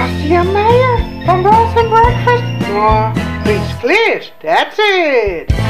Marcia Meyer from Rolls and Breakfast. No, Prince Clears, that's it.